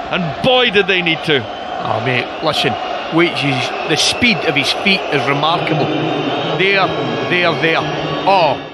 and boy did they need to. Oh mate, listen, wait, the speed of his feet is remarkable. There. Oh,